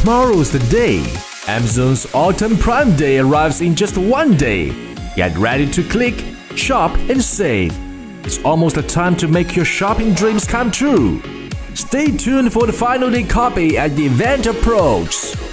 Tomorrow's the day. Amazon's Autumn Prime Day arrives in just one day. Get ready to click, shop, and save. It's almost the time to make your shopping dreams come true. Stay tuned for the final day copy as the event approaches.